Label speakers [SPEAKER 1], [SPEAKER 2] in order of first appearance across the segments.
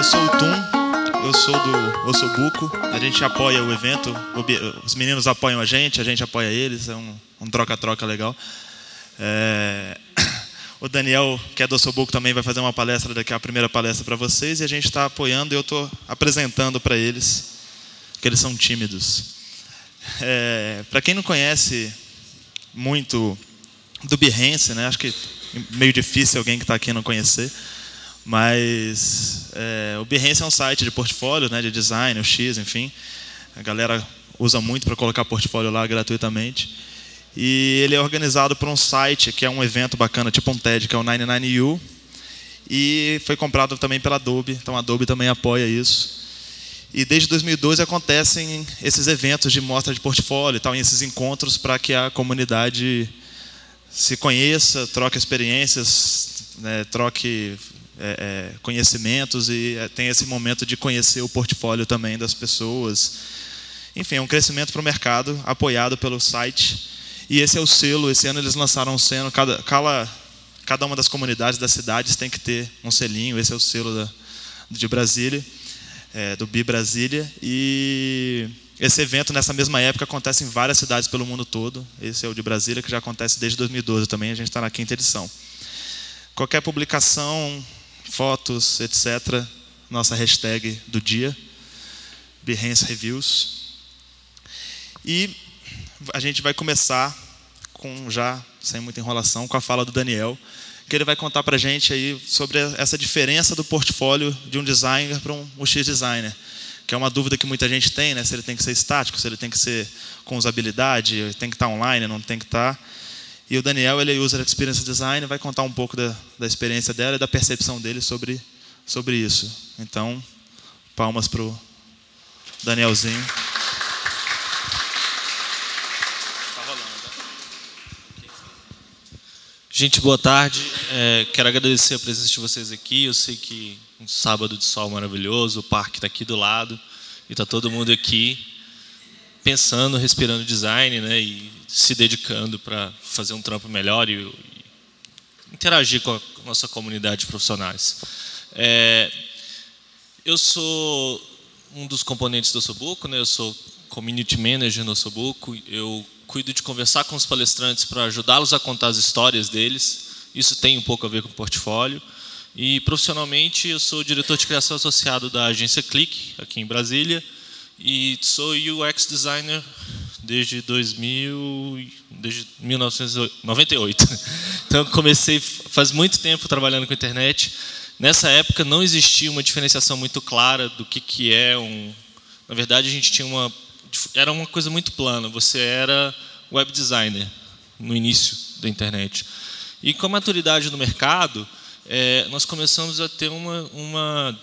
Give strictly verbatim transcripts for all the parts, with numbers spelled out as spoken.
[SPEAKER 1] eu sou o Tum, eu sou do Eu Sou Buco, a gente apoia o evento, os meninos apoiam a gente, a gente apoia eles, é um, um troca-troca legal. É... O Daniel, que é do Eu Sou Buco, também vai fazer uma palestra daqui, a primeira palestra para vocês, e a gente está apoiando e eu estou apresentando para eles, que eles são tímidos. É... Para quem não conhece muito do Behance, né? Acho que meio difícil alguém que está aqui não conhecer, mas é, o Behance é um site de portfólio, né, de design, o X, enfim. A galera usa muito para colocar portfólio lá gratuitamente. E ele é organizado por um site que é um evento bacana, tipo um TED, que é o noventa e nove U. E foi comprado também pela Adobe, então a Adobe também apoia isso. E desde dois mil e doze acontecem esses eventos de mostra de portfólio e tal, esses encontros para que a comunidade se conheça, troque experiências, né, troque é, é, conhecimentos e é, tenha esse momento de conhecer o portfólio também das pessoas. Enfim, é um crescimento para o mercado, apoiado pelo site. E esse é o selo, esse ano eles lançaram um selo, cada, cada, cada uma das comunidades das cidades tem que ter um selinho, esse é o selo da, de Brasília. É, do Bi Brasília, e esse evento nessa mesma época acontece em várias cidades pelo mundo todo. Esse é o de Brasília, que já acontece desde dois mil e doze também, a gente está na quinta edição. Qualquer publicação, fotos, etcétera, nossa hashtag do dia, Behance Reviews. E a gente vai começar com, já sem muita enrolação, com a fala do Daniel, que ele vai contar para a gente aí sobre essa diferença do portfólio de um designer para um U X designer, que é uma dúvida que muita gente tem, né? Se ele tem que ser estático, se ele tem que ser com usabilidade, tem que estar online, não tem que estar. E o Daniel, ele é User Experience Designer, vai contar um pouco da, da experiência dela e da percepção dele sobre, sobre isso. Então, palmas para o Danielzinho.
[SPEAKER 2] Gente, boa tarde. É, quero agradecer a presença de vocês aqui. Eu sei que um sábado de sol maravilhoso, o parque está aqui do lado e está todo mundo aqui pensando, respirando design, né, e se dedicando para fazer um trampo melhor e, e interagir com a nossa comunidade de profissionais. É, eu sou um dos componentes do Eu Sou Buco, né, eu sou Community Manager no Eu Sou Buco. Eu cuido de conversar com os palestrantes para ajudá-los a contar as histórias deles. Isso tem um pouco a ver com o portfólio. E, profissionalmente, eu sou diretor de criação associado da agência Click, aqui em Brasília. E sou U X designer desde, dois mil, desde mil novecentos e noventa e oito. Então, comecei faz muito tempo trabalhando com internet. Nessa época, não existia uma diferenciação muito clara do que, que é um... Na verdade, a gente tinha uma... Era uma coisa muito plana. Você era web designer no início da internet. E com a maturidade no mercado, é, nós começamos a ter uma, uma,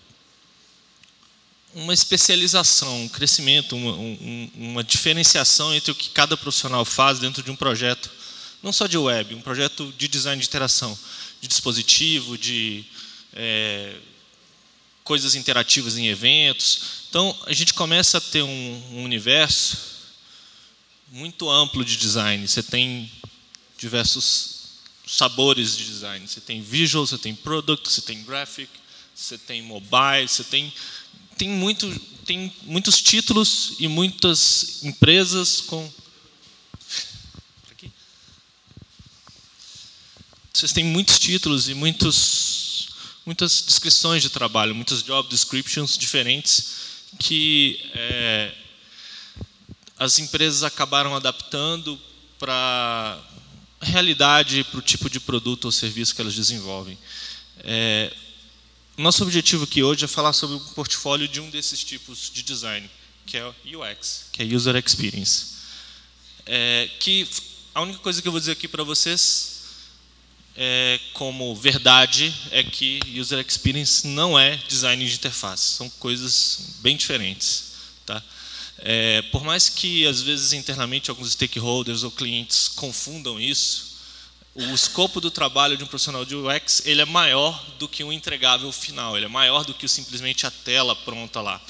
[SPEAKER 2] uma especialização, um crescimento, uma, um, uma diferenciação entre o que cada profissional faz dentro de um projeto, não só de web, um projeto de design de interação, de dispositivo, de é, coisas interativas em eventos. Então, a gente começa a ter um, um universo muito amplo de design. Você tem diversos sabores de design. Você tem visual, você tem product, você tem graphic, você tem mobile, você tem, tem, muito, tem muitos títulos e muitas empresas com... Aqui. Vocês têm muitos títulos e muitos, muitas descrições de trabalho, muitas job descriptions diferentes que é, as empresas acabaram adaptando para a realidade, para o tipo de produto ou serviço que elas desenvolvem. É, nosso objetivo aqui hoje é falar sobre o portfólio de um desses tipos de design, que é o U X, que é User Experience. É, que a única coisa que eu vou dizer aqui para vocês, é, como verdade, é que User Experience não é design de interface. São coisas bem diferentes. Tá? É, por mais que, às vezes, internamente, alguns stakeholders ou clientes confundam isso, o escopo do trabalho de um profissional de U X ele é maior do que um entregável final, ele é maior do que simplesmente a tela pronta lá.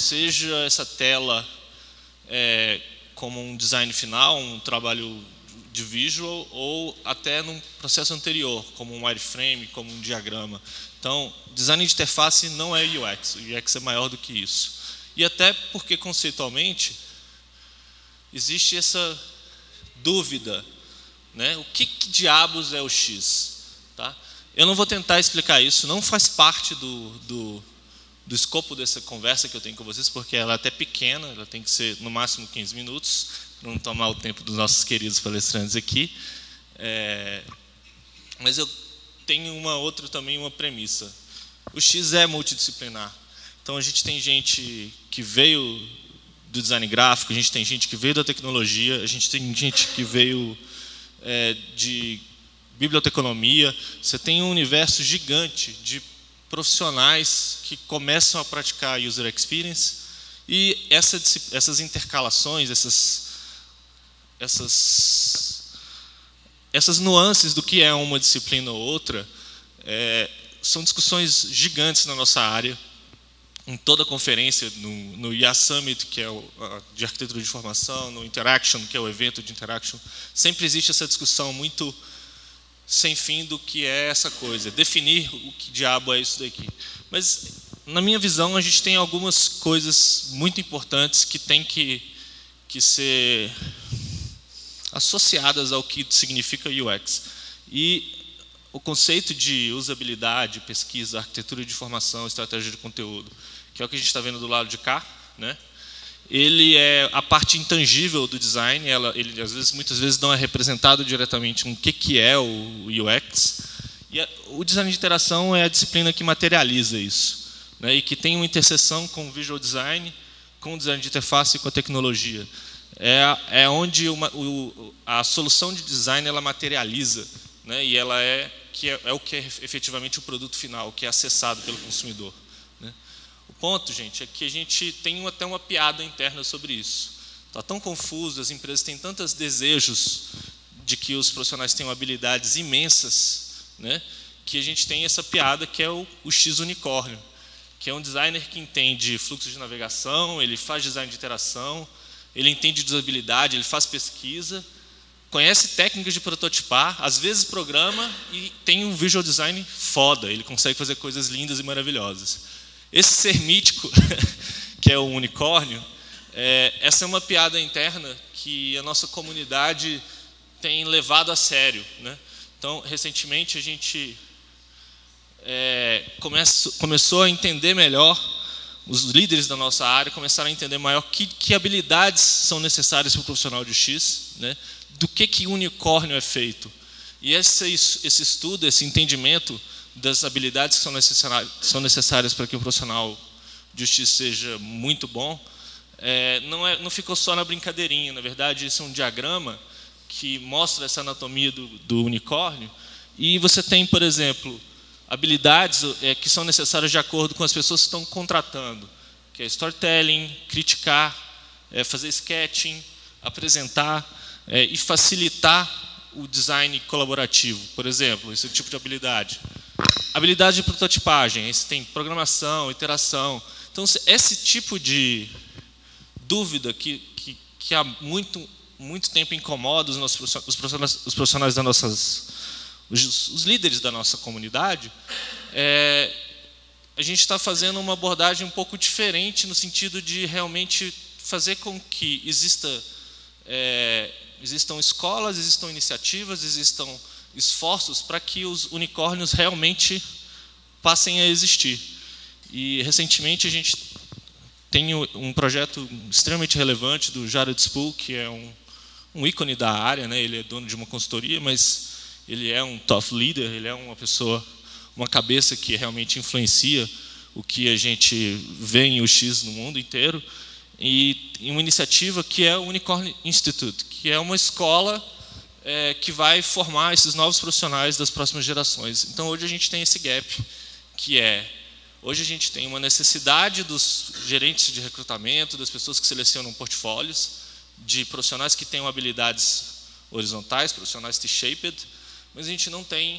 [SPEAKER 2] Seja essa tela é, como um design final, um trabalho de visual ou até num processo anterior, como um wireframe, como um diagrama. Então, design de interface não é U X, o U X é maior do que isso. E até porque, conceitualmente, existe essa dúvida, né? O que, que diabos é o X? Tá? Eu não vou tentar explicar isso, não faz parte do, do, do escopo dessa conversa que eu tenho com vocês, porque ela é até pequena, ela tem que ser no máximo quinze minutos, para não tomar o tempo dos nossos queridos palestrantes aqui. É, mas eu tenho uma outra também, uma premissa. O X é multidisciplinar. Então, a gente tem gente que veio do design gráfico, a gente tem gente que veio da tecnologia, a gente tem gente que veio é, de biblioteconomia. Você tem um universo gigante de profissionais que começam a praticar user experience e essa, essas intercalações, essas, essas, essas nuances do que é uma disciplina ou outra, é, são discussões gigantes na nossa área. Em toda a conferência, no, no I A Summit, que é o a, de arquitetura de informação, no Interaction, que é o evento de Interaction, sempre existe essa discussão muito sem fim do que é essa coisa, definir o que diabo é isso daqui. Mas, na minha visão, a gente tem algumas coisas muito importantes que têm que, que ser associadas ao que significa U X. E o conceito de usabilidade, pesquisa, arquitetura de informação, estratégia de conteúdo, que é o que a gente está vendo do lado de cá, né? Ele é a parte intangível do design. Ela, ele às vezes, muitas vezes não é representado diretamente no que que é o U X. E a, o design de interação é a disciplina que materializa isso, né? E que tem uma interseção com o visual design, com o design de interface e com a tecnologia. É, é onde uma, o, a solução de design ela materializa, né? E ela é que é, é o que é efetivamente o produto final, que é acessado pelo consumidor, né? O ponto, gente, é que a gente tem até uma piada interna sobre isso. Está tão confuso, as empresas têm tantos desejos de que os profissionais tenham habilidades imensas, né, que a gente tem essa piada que é o, o X unicórnio, que é um designer que entende fluxo de navegação, ele faz design de interação, ele entende de usabilidade, ele faz pesquisa, conhece técnicas de prototipar, às vezes programa e tem um visual design foda, ele consegue fazer coisas lindas e maravilhosas. Esse ser mítico, que é o unicórnio, é, essa é uma piada interna que a nossa comunidade tem levado a sério, né? Então, recentemente, a gente é, come, começou a entender melhor, os líderes da nossa área começaram a entender maior que, que habilidades são necessárias para o profissional de X, né? Do que, que unicórnio é feito. E esse, esse estudo, esse entendimento das habilidades que são necessárias, são necessárias para que o profissional de X seja muito bom, é, não, é, não ficou só na brincadeirinha. Na verdade, isso é um diagrama que mostra essa anatomia do, do unicórnio. E você tem, por exemplo, habilidades é, que são necessárias de acordo com as pessoas que estão contratando, que é storytelling, criticar, é, fazer sketching, apresentar é, e facilitar o design colaborativo, por exemplo, esse tipo de habilidade. Habilidade de prototipagem, você tem programação, iteração. Então, esse tipo de dúvida que, que, que há muito, muito tempo incomoda os, nossos, os, profissionais, os profissionais das nossas, os, os líderes da nossa comunidade, é, a gente está fazendo uma abordagem um pouco diferente no sentido de realmente fazer com que exista, é, existam escolas, existam iniciativas, existam esforços para que os unicórnios realmente passem a existir. E, recentemente, a gente tem um projeto extremamente relevante do Jared Spool, que é um, um ícone da área, né? Ele é dono de uma consultoria, mas ele é um thought leader, ele é uma pessoa, uma cabeça que realmente influencia o que a gente vê em U X no mundo inteiro, e uma iniciativa que é o Unicorn Institute, que é uma escola É, que vai formar esses novos profissionais das próximas gerações. Então, hoje a gente tem esse gap, que é, hoje a gente tem uma necessidade dos gerentes de recrutamento, das pessoas que selecionam portfólios, de profissionais que tenham habilidades horizontais, profissionais T-shaped, mas a gente não tem,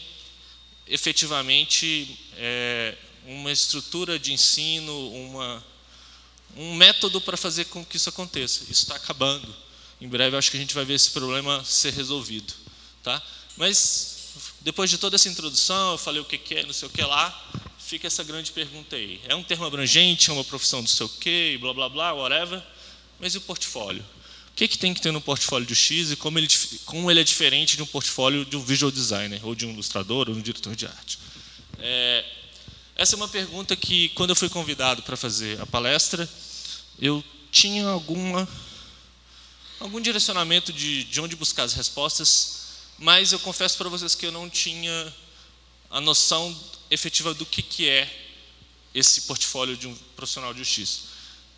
[SPEAKER 2] efetivamente, é, uma estrutura de ensino, uma, um método para fazer com que isso aconteça. Isso está acabando. em breve, acho que a gente vai ver esse problema ser resolvido. Tá? Mas, depois de toda essa introdução, eu falei o que é, não sei o que lá, fica essa grande pergunta aí. É um termo abrangente, é uma profissão não sei o que, blá, blá, blá, whatever, mas e o portfólio? O que, que tem que ter no portfólio do X e como ele, como ele é diferente de um portfólio de um visual designer, ou de um ilustrador, ou de um diretor de arte? É, essa é uma pergunta que, quando eu fui convidado para fazer a palestra, eu tinha alguma, algum direcionamento de, de onde buscar as respostas, mas eu confesso para vocês que eu não tinha a noção efetiva do que, que é esse portfólio de um profissional de U X.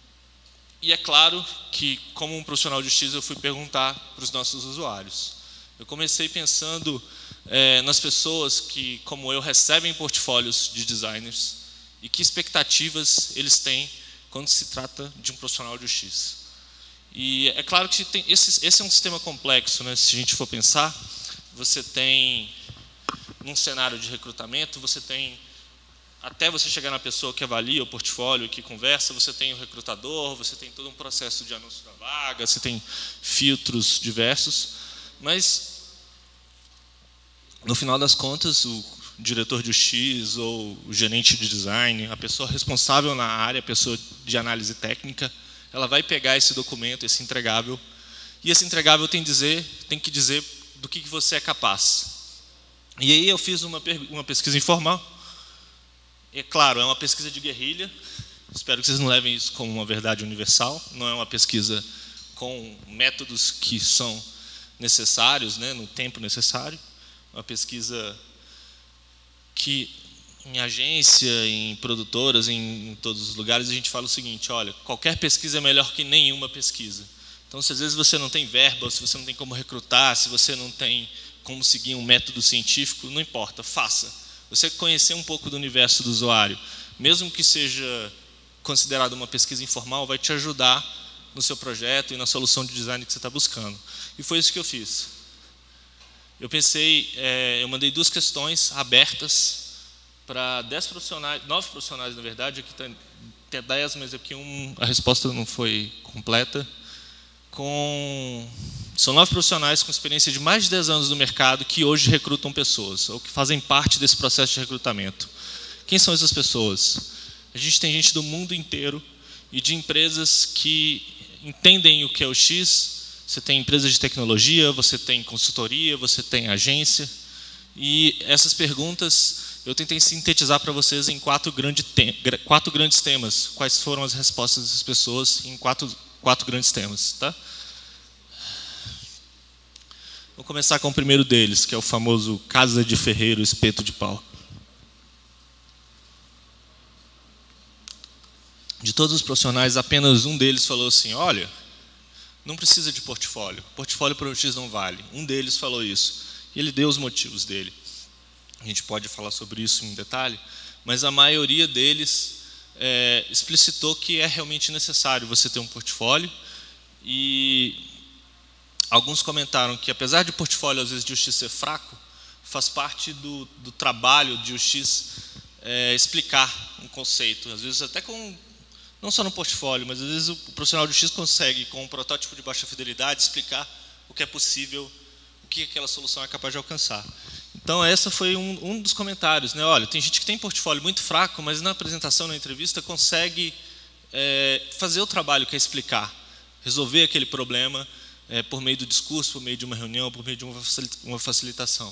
[SPEAKER 2] E é claro que, como um profissional de justiça, eu fui perguntar para os nossos usuários. Eu comecei pensando é, nas pessoas que, como eu, recebem portfólios de designers e que expectativas eles têm quando se trata de um profissional de justiça. E é claro que tem, esse, esse é um sistema complexo, né? Se a gente for pensar, você tem, num cenário de recrutamento, você tem... Até você chegar na pessoa que avalia o portfólio, que conversa, você tem o recrutador, você tem todo um processo de anúncio da vaga, você tem filtros diversos, mas, no final das contas, o diretor de U X ou o gerente de design, a pessoa responsável na área, a pessoa de análise técnica, ela vai pegar esse documento, esse entregável, e esse entregável tem, dizer, tem que dizer do que você é capaz. E aí eu fiz uma, uma pesquisa informal. É claro, é uma pesquisa de guerrilha, espero que vocês não levem isso como uma verdade universal, não é uma pesquisa com métodos que são necessários, né, no tempo necessário, uma pesquisa que em agência, em produtoras, em, em todos os lugares, a gente fala o seguinte, olha, qualquer pesquisa é melhor que nenhuma pesquisa. Então, se às vezes você não tem verba, se você não tem como recrutar, se você não tem como seguir um método científico, não importa, faça. Você conhecer um pouco do universo do usuário, mesmo que seja considerado uma pesquisa informal, vai te ajudar no seu projeto e na solução de design que você está buscando. E foi isso que eu fiz. Eu pensei, é, eu mandei duas questões abertas para dez profissionais, nove profissionais, na verdade, aqui tem, tem dez, mas aqui um, a resposta não foi completa. Com... São nove profissionais com experiência de mais de dez anos no mercado que hoje recrutam pessoas, ou que fazem parte desse processo de recrutamento. Quem são essas pessoas? A gente tem gente do mundo inteiro e de empresas que entendem o que é o X. Você tem empresas de tecnologia, você tem consultoria, você tem agência. E essas perguntas eu tentei sintetizar para vocês em quatro, grande te quatro grandes temas. Quais foram as respostas dessas pessoas em quatro, quatro grandes temas, tá? Vou começar com o primeiro deles, que é o famoso casa de ferreiro, espeto de pau. De todos os profissionais, apenas um deles falou assim, olha, não precisa de portfólio, portfólio para o X não vale. Um deles falou isso, e ele deu os motivos dele. A gente pode falar sobre isso em detalhe, mas a maioria deles é, explicitou que é realmente necessário você ter um portfólio, e alguns comentaram que, apesar de portfólio às vezes de U X ser fraco, faz parte do, do trabalho de U X é, explicar um conceito. Às vezes até com, não só no portfólio, mas às vezes o profissional de U X consegue, com um protótipo de baixa fidelidade, explicar o que é possível, o que aquela solução é capaz de alcançar. Então, essa foi um, um dos comentários, né? Olha, tem gente que tem portfólio muito fraco, mas na apresentação, na entrevista, consegue é, fazer o trabalho que é explicar, resolver aquele problema, É, por meio do discurso, por meio de uma reunião, por meio de uma facilitação.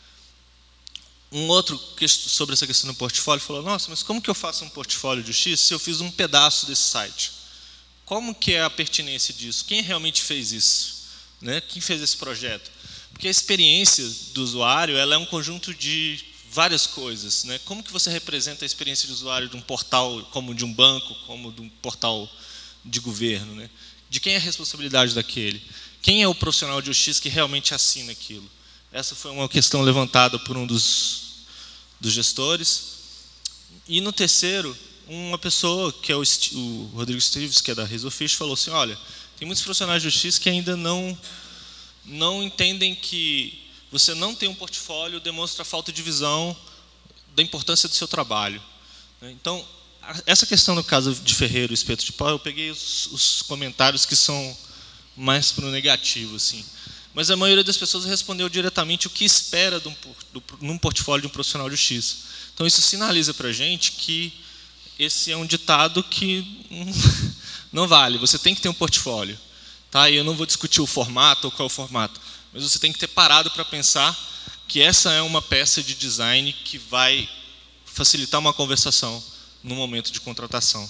[SPEAKER 2] Um outro sobre essa questão do portfólio falou, nossa, mas como que eu faço um portfólio de U X se eu fiz um pedaço desse site? Como que é a pertinência disso? Quem realmente fez isso? Né? Quem fez esse projeto? Porque a experiência do usuário ela é um conjunto de várias coisas. Né? Como que você representa a experiência do usuário de um portal como de um banco, como de um portal de governo? Né? De quem é a responsabilidade daquele? Quem é o profissional de U X que realmente assina aquilo? Essa foi uma questão levantada por um dos, dos gestores. E no terceiro, uma pessoa, que é o, o Rodrigo Esteves, que é da Resofish, falou assim, olha, tem muitos profissionais de U X que ainda não, não entendem que você não tem um portfólio demonstra a falta de visão da importância do seu trabalho. Então, essa questão do caso de ferreiro e espeto de pau, eu peguei os, os comentários que são mais para o negativo, assim. Mas a maioria das pessoas respondeu diretamente o que espera de um, do, num portfólio de um profissional de U X. Então, isso sinaliza para a gente que esse é um ditado que não vale. Você tem que ter um portfólio. Tá? E eu não vou discutir o formato ou qual é o formato, mas você tem que ter parado para pensar que essa é uma peça de design que vai facilitar uma conversação no momento de contratação.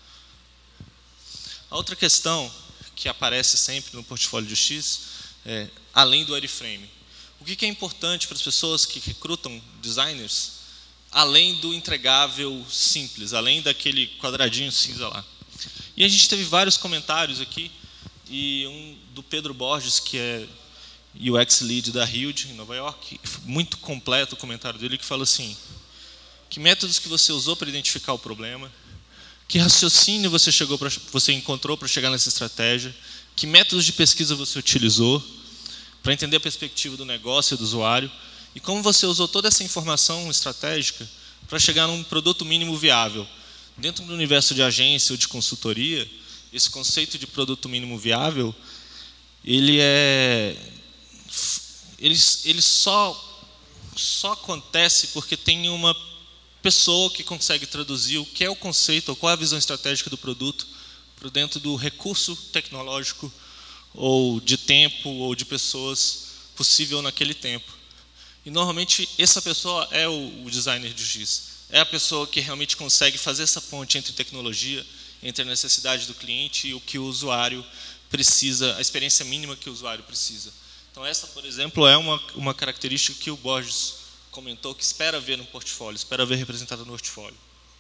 [SPEAKER 2] A outra questão que aparece sempre no portfólio de U X é, além do wireframe. O que é importante para as pessoas que recrutam designers, além do entregável simples, além daquele quadradinho cinza lá? E a gente teve vários comentários aqui, e um do Pedro Borges, que é U X Lead da Hilde, em Nova York, muito completo o comentário dele, que fala assim: que métodos que você usou para identificar o problema, que raciocínio você, chegou pra, você encontrou para chegar nessa estratégia, que métodos de pesquisa você utilizou para entender a perspectiva do negócio e do usuário, e como você usou toda essa informação estratégica para chegar num produto mínimo viável. Dentro do universo de agência ou de consultoria, esse conceito de produto mínimo viável, ele é, ele, ele só, só acontece porque tem uma pessoa que consegue traduzir o que é o conceito, ou qual é a visão estratégica do produto, para dentro do recurso tecnológico, ou de tempo, ou de pessoas possível naquele tempo. E normalmente essa pessoa é o, o designer de U X. É a pessoa que realmente consegue fazer essa ponte entre tecnologia, entre a necessidade do cliente e o que o usuário precisa, a experiência mínima que o usuário precisa. Então essa, por exemplo, é uma, uma característica que o Borges comentou, que espera ver no portfólio, espera ver representada no portfólio.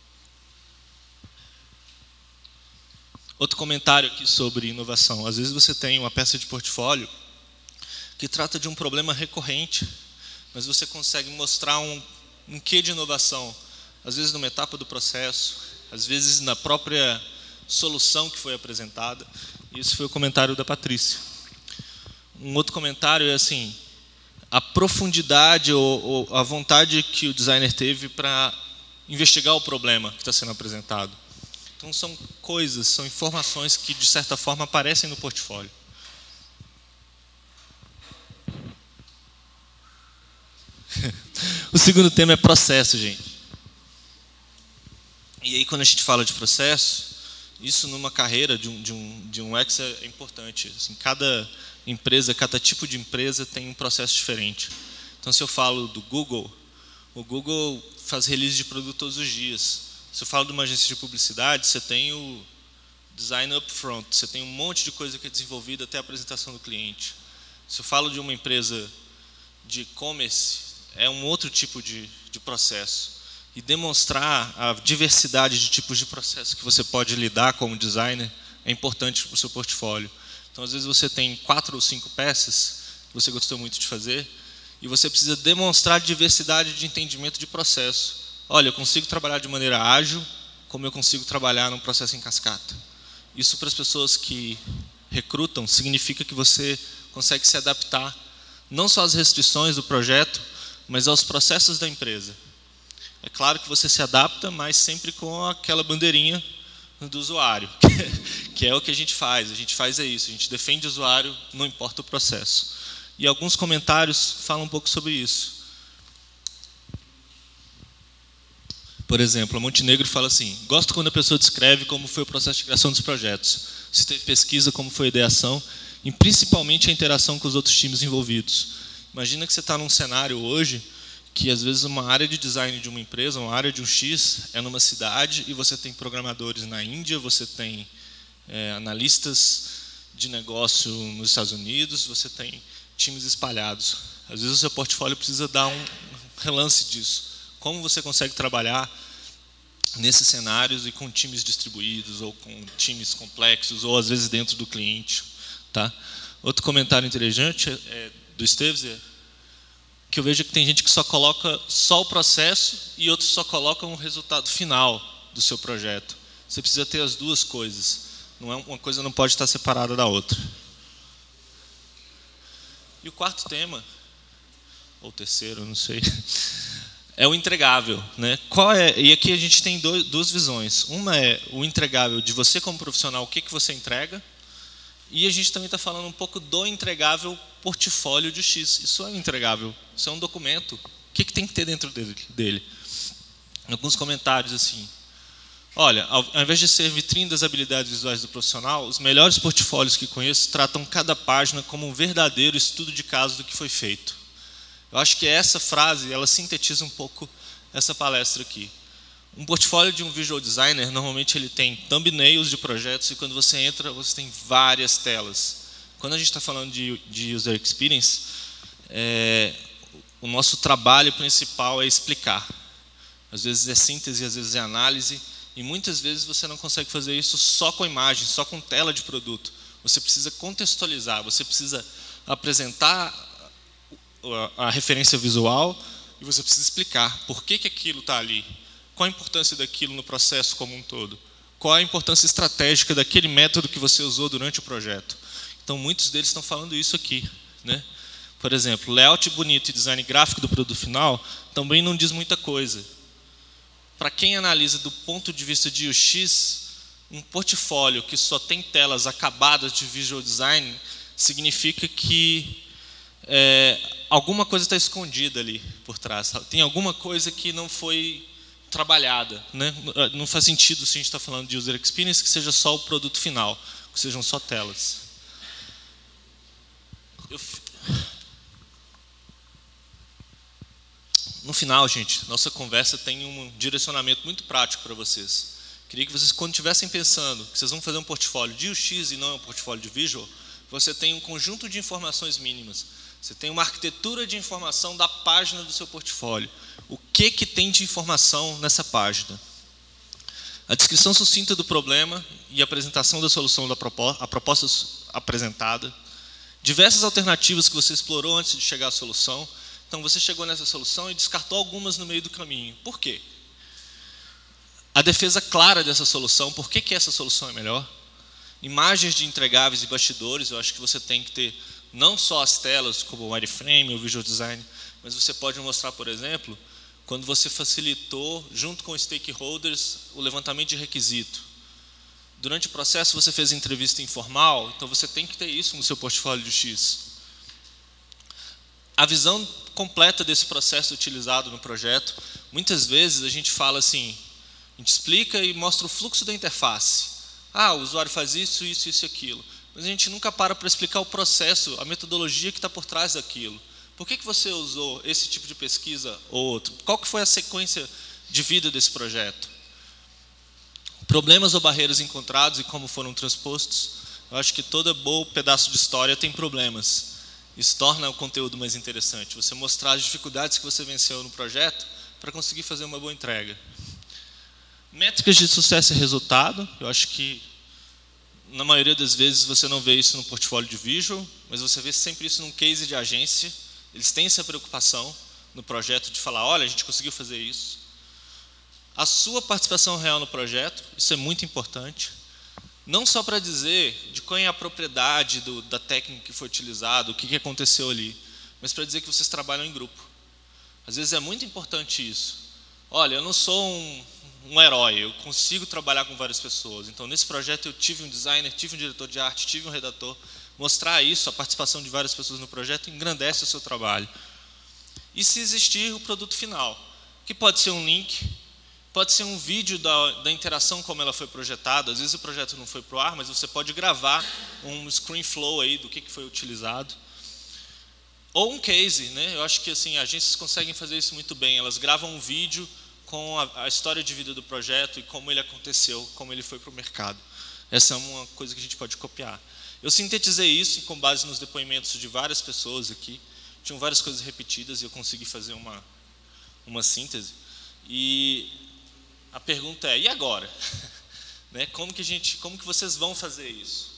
[SPEAKER 2] Outro comentário aqui sobre inovação. Às vezes você tem uma peça de portfólio que trata de um problema recorrente, mas você consegue mostrar um, um quê de inovação, às vezes numa etapa do processo, às vezes na própria solução que foi apresentada. Isso foi o comentário da Patrícia. Um outro comentário é assim: a profundidade ou, ou a vontade que o designer teve para investigar o problema que está sendo apresentado. Então são coisas, são informações que de certa forma aparecem no portfólio. O segundo tema é processo, gente. E aí, quando a gente fala de processo, isso numa carreira de um, de um, de um U X é importante. Assim, cada empresa, cada tipo de empresa tem um processo diferente. Então, se eu falo do Google, o Google faz release de produto todos os dias. Se eu falo de uma agência de publicidade, você tem o design upfront, você tem um monte de coisa que é desenvolvida até a apresentação do cliente. Se eu falo de uma empresa de e-commerce, é um outro tipo de, de processo. E demonstrar a diversidade de tipos de processo que você pode lidar como designer é importante para o seu portfólio. Então, às vezes, você tem quatro ou cinco peças que você gostou muito de fazer e você precisa demonstrar diversidade de entendimento de processo. Olha, eu consigo trabalhar de maneira ágil, como eu consigo trabalhar num processo em cascata. Isso, para as pessoas que recrutam, significa que você consegue se adaptar não só às restrições do projeto, mas aos processos da empresa. É claro que você se adapta, mas sempre com aquela bandeirinha do usuário, que é o que a gente faz. A gente faz é isso, a gente defende o usuário, não importa o processo. E alguns comentários falam um pouco sobre isso. Por exemplo, a Montenegro fala assim: gosto quando a pessoa descreve como foi o processo de criação dos projetos, se teve pesquisa, como foi a ideação, e principalmente a interação com os outros times envolvidos. Imagina que você está num cenário hoje que às vezes uma área de design de uma empresa, uma área de um X, é numa cidade e você tem programadores na Índia, você tem é, analistas de negócio nos Estados Unidos, você tem times espalhados. Às vezes o seu portfólio precisa dar um relance disso. Como você consegue trabalhar nesses cenários e com times distribuídos, ou com times complexos, ou às vezes dentro do cliente. Tá? Outro comentário interessante é do Esteves, é que eu vejo que tem gente que só coloca só o processo e outros só colocam o resultado final do seu projeto. Você precisa ter as duas coisas. Não é, uma coisa não pode estar separada da outra. E o quarto tema, ou terceiro, não sei, é o entregável, né? Qual é? E aqui a gente tem dois, duas visões. Uma é o entregável de você como profissional, o que, que você entrega, E a gente também está falando um pouco do entregável portfólio de X. Isso é um entregável, isso é um documento. O que, que tem que ter dentro dele? Alguns comentários assim. Olha, ao invés de ser vitrine das habilidades visuais do profissional, os melhores portfólios que conheço tratam cada página como um verdadeiro estudo de caso do que foi feito. Eu acho que essa frase, ela sintetiza um pouco essa palestra aqui. Um portfólio de um visual designer, normalmente ele tem thumbnails de projetos e quando você entra, você tem várias telas. Quando a gente está falando de, de user experience, é, o nosso trabalho principal é explicar. Às vezes é síntese, às vezes é análise, e muitas vezes você não consegue fazer isso só com imagem, só com tela de produto. Você precisa contextualizar, você precisa apresentar a, a referência visual e você precisa explicar por que, que aquilo está ali. Qual a importância daquilo no processo como um todo? Qual a importância estratégica daquele método que você usou durante o projeto? Então, muitos deles estão falando isso aqui, né? Por exemplo, layout bonito e design gráfico do produto final também não diz muita coisa. Para quem analisa do ponto de vista de U X, um portfólio que só tem telas acabadas de visual design significa que é, alguma coisa está escondida ali por trás. Tem alguma coisa que não foi trabalhada, né? Não faz sentido, se a gente está falando de user experience, que seja só o produto final, que sejam só telas. Eu... No final, gente, nossa conversa tem um direcionamento muito prático para vocês. Queria que vocês, quando estivessem pensando que vocês vão fazer um portfólio de U X e não um portfólio de visual, você tem um conjunto de informações mínimas. Você tem uma arquitetura de informação da página do seu portfólio. O que, que tem de informação nessa página? A descrição sucinta do problema e a apresentação da solução da proposta, a proposta apresentada. Diversas alternativas que você explorou antes de chegar à solução. Então, você chegou nessa solução e descartou algumas no meio do caminho. Por quê? A defesa clara dessa solução, por que, que essa solução é melhor? Imagens de entregáveis e bastidores, eu acho que você tem que ter não só as telas, como o wireframe, o visual design, mas você pode mostrar, por exemplo, quando você facilitou, junto com os stakeholders, o levantamento de requisito. Durante o processo, você fez entrevista informal, então você tem que ter isso no seu portfólio de X. A visão completa desse processo utilizado no projeto, muitas vezes a gente fala assim, a gente explica e mostra o fluxo da interface. Ah, o usuário faz isso, isso, isso e aquilo. Mas a gente nunca para para explicar o processo, a metodologia que está por trás daquilo. Por que, que você usou esse tipo de pesquisa ou outro? Qual que foi a sequência de vida desse projeto? Problemas ou barreiras encontrados e como foram transpostos. Eu acho que todo bom pedaço de história tem problemas. Isso torna o conteúdo mais interessante. Você mostrar as dificuldades que você venceu no projeto para conseguir fazer uma boa entrega. Métricas de sucesso e resultado. Eu acho que, na maioria das vezes, você não vê isso no portfólio de visual, mas você vê sempre isso num case de agência. Eles têm essa preocupação no projeto de falar, olha, a gente conseguiu fazer isso. A sua participação real no projeto, isso é muito importante. Não só para dizer de qual é a propriedade do, da técnica que foi utilizada, o que, que aconteceu ali, mas para dizer que vocês trabalham em grupo. Às vezes é muito importante isso. Olha, eu não sou um, um herói, eu consigo trabalhar com várias pessoas. Então, nesse projeto eu tive um designer, tive um diretor de arte, tive um redator. Mostrar isso, a participação de várias pessoas no projeto, engrandece o seu trabalho. E se existir o produto final, que pode ser um link, pode ser um vídeo da, da interação como ela foi projetada. Às vezes o projeto não foi para o ar, mas você pode gravar um screen flow aí do que, que foi utilizado. Ou um case, né? Eu acho que assim, agências conseguem fazer isso muito bem. Elas gravam um vídeo com a, a história de vida do projeto e como ele aconteceu, como ele foi para o mercado. Essa é uma coisa que a gente pode copiar. Eu sintetizei isso com base nos depoimentos de várias pessoas aqui. Tinham várias coisas repetidas e eu consegui fazer uma, uma síntese. E a pergunta é, e agora? né? Como que a gente, como que vocês vão fazer isso?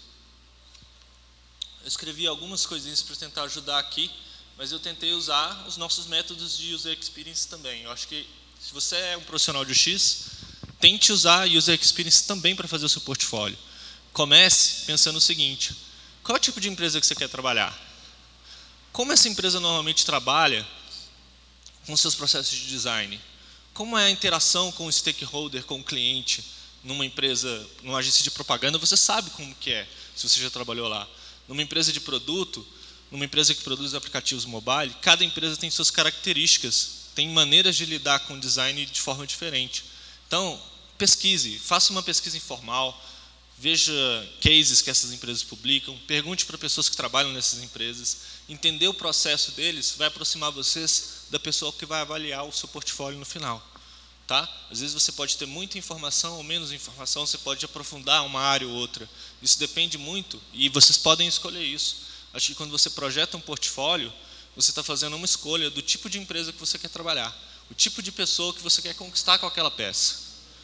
[SPEAKER 2] Eu escrevi algumas coisinhas para tentar ajudar aqui, mas eu tentei usar os nossos métodos de user experience também. Eu acho que se você é um profissional de U X, tente usar user experience também para fazer o seu portfólio. Comece pensando o seguinte, qual é o tipo de empresa que você quer trabalhar? Como essa empresa normalmente trabalha com seus processos de design? Como é a interação com o stakeholder, com o cliente? numa empresa, numa agência de propaganda, você sabe como que é, se você já trabalhou lá. Numa empresa de produto, numa empresa que produz aplicativos mobile, cada empresa tem suas características, tem maneiras de lidar com o design de forma diferente. Então, pesquise, faça uma pesquisa informal, veja cases que essas empresas publicam, pergunte para pessoas que trabalham nessas empresas, entender o processo deles vai aproximar vocês da pessoa que vai avaliar o seu portfólio no final. Tá? Às vezes você pode ter muita informação ou menos informação, você pode aprofundar uma área ou outra. Isso depende muito e vocês podem escolher isso. Acho que quando você projeta um portfólio, você está fazendo uma escolha do tipo de empresa que você quer trabalhar, o tipo de pessoa que você quer conquistar com aquela peça.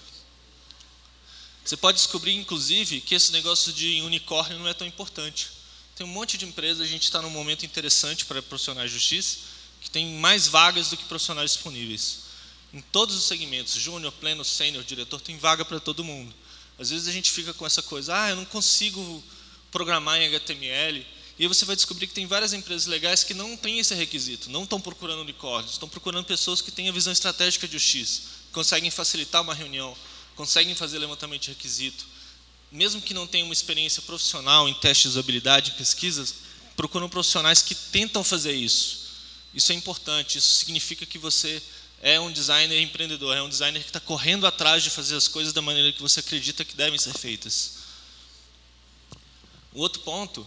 [SPEAKER 2] Você pode descobrir, inclusive, que esse negócio de unicórnio não é tão importante. Tem um monte de empresas, a gente está num momento interessante para profissionais de justiça, que tem mais vagas do que profissionais disponíveis. Em todos os segmentos, júnior, pleno, sênior, diretor, tem vaga para todo mundo. Às vezes a gente fica com essa coisa, ah, eu não consigo programar em H T M L. E aí você vai descobrir que tem várias empresas legais que não têm esse requisito, não estão procurando unicórnios, estão procurando pessoas que têm a visão estratégica de U X, conseguem facilitar uma reunião, conseguem fazer levantamento de requisito. Mesmo que não tenham uma experiência profissional em testes de usabilidade, em pesquisas, procuram profissionais que tentam fazer isso. Isso é importante, isso significa que você é um designer empreendedor, é um designer que está correndo atrás de fazer as coisas da maneira que você acredita que devem ser feitas. O outro ponto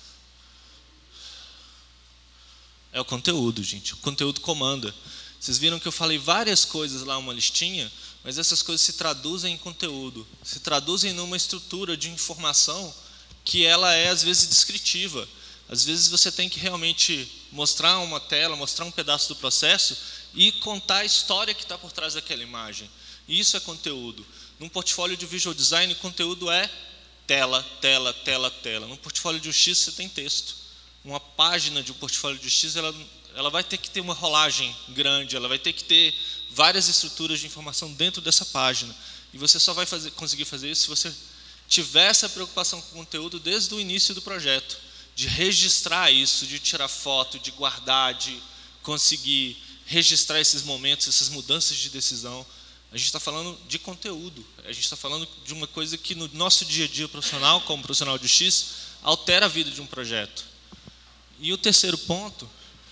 [SPEAKER 2] é o conteúdo, gente. O conteúdo comanda. Vocês viram que eu falei várias coisas lá, uma listinha, mas essas coisas se traduzem em conteúdo, se traduzem numa estrutura de informação que ela é, às vezes, descritiva. Às vezes você tem que realmente mostrar uma tela, mostrar um pedaço do processo e contar a história que está por trás daquela imagem. E isso é conteúdo. Num portfólio de visual design, conteúdo é tela, tela, tela, tela. Num portfólio de U X, você tem texto. Uma página de um portfólio de U X, ela, ela vai ter que ter uma rolagem grande, ela vai ter que ter várias estruturas de informação dentro dessa página. E você só vai fazer, conseguir fazer isso se você tiver essa preocupação com o conteúdo desde o início do projeto, de registrar isso, de tirar foto, de guardar, de conseguir registrar esses momentos, essas mudanças de decisão. A gente está falando de conteúdo, a gente está falando de uma coisa que no nosso dia a dia profissional, como profissional de U X, altera a vida de um projeto. E o terceiro ponto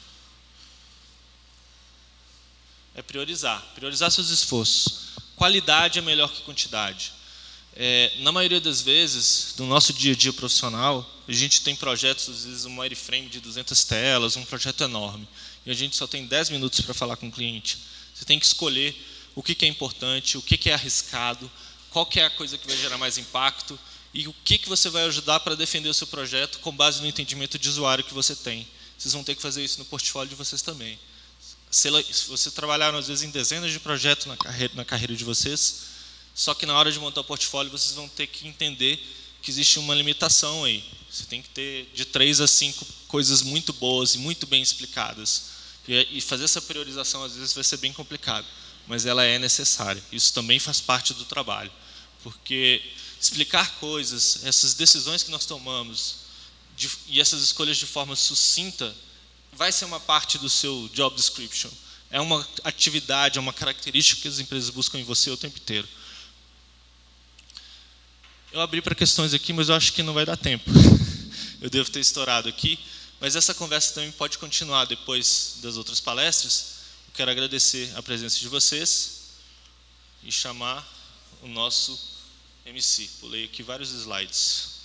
[SPEAKER 2] é priorizar, priorizar seus esforços. Qualidade é melhor que quantidade. É, na maioria das vezes, no nosso dia a dia profissional, a gente tem projetos, às vezes um wireframe de duzentas telas, um projeto enorme, e a gente só tem dez minutos para falar com o cliente. Você tem que escolher o que é importante, o que é arriscado, qual que é a coisa que vai gerar mais impacto e o que você vai ajudar para defender o seu projeto com base no entendimento de usuário que você tem. Vocês vão ter que fazer isso no portfólio de vocês também. Se vocês trabalharam, às vezes, em dezenas de projetos na carreira, na carreira de vocês, só que na hora de montar o portfólio, vocês vão ter que entender que existe uma limitação aí. Você tem que ter de três a cinco coisas muito boas e muito bem explicadas. E fazer essa priorização, às vezes, vai ser bem complicado, mas ela é necessária. Isso também faz parte do trabalho, porque explicar coisas, essas decisões que nós tomamos de, e essas escolhas de forma sucinta, vai ser uma parte do seu job description. É uma atividade, é uma característica que as empresas buscam em você o tempo inteiro. Eu abri para questões aqui, mas eu acho que não vai dar tempo. Eu devo ter estourado aqui, mas essa conversa também pode continuar depois das outras palestras. Eu quero agradecer a presença de vocês e chamar o nosso M C. Pulei aqui vários slides.